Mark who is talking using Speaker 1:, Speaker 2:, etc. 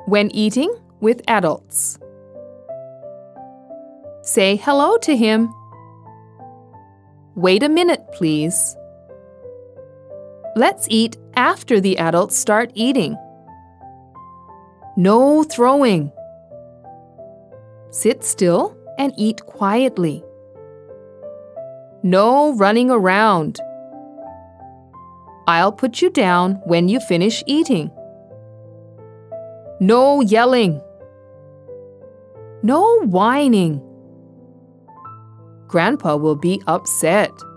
Speaker 1: when eating with adults. Say hello to him. Wait a minute, please. Let's eat after the adults start eating. No throwing. Sit still and eat quietly. No running around. I'll put you down when you finish eating. No yelling. No whining. Grandpa will be upset.